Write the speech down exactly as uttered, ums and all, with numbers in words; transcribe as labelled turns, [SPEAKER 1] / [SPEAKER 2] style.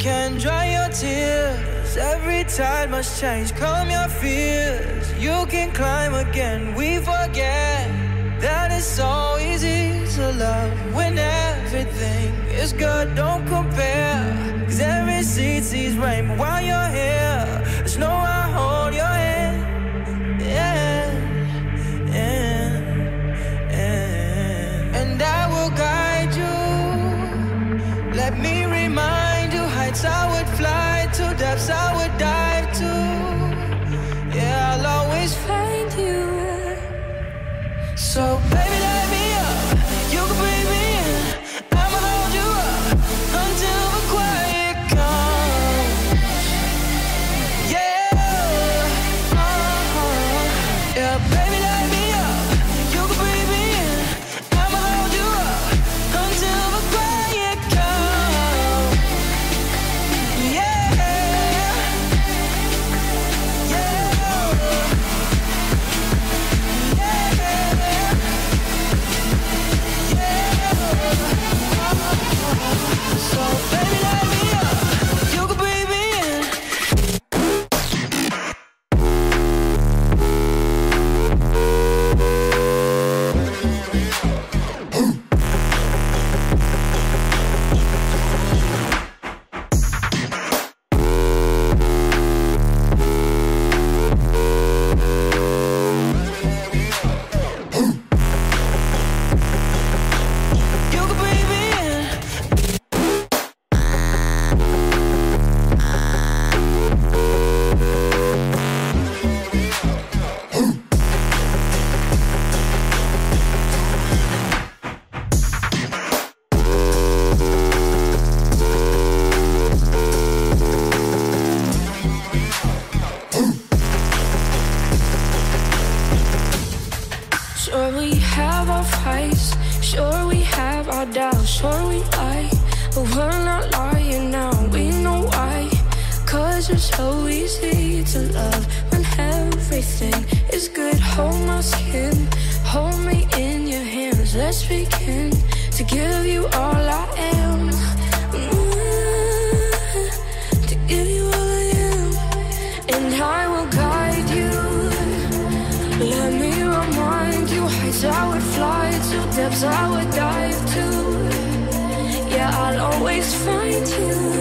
[SPEAKER 1] can dry your tears. Every tide must change, calm your fears. You can climb again, we forget that it's so easy to love when everything is good. Don't compare, cause every seed sees rain. But while you're here, there's no I hold your hand. Yeah, yeah, yeah. And I will guide you. Let me remind you, heights I would fly to, depths I would dive to. Yeah, I'll always find you. So baby, let me up, you can breathe me in. I'ma hold you up until the quiet comes. Yeah, uh-huh. Yeah, baby, let me up, you can breathe me in. I'ma hold you up until the quiet comes. Yeah, yeah. So baby, let me up, you can breathe me in. You can breathe me in.
[SPEAKER 2] Sure we have our fights, sure we have our doubts, sure we lie, but we're not lying now, we know why. Cause it's so easy to love when everything is good. Hold my skin, hold me in your hands. Let's begin to give you all I am. Mm, to give you all I am. And I will guide you. Let me remind you, heights I would fly to, depths I would dive to. Yeah, I'll always find you.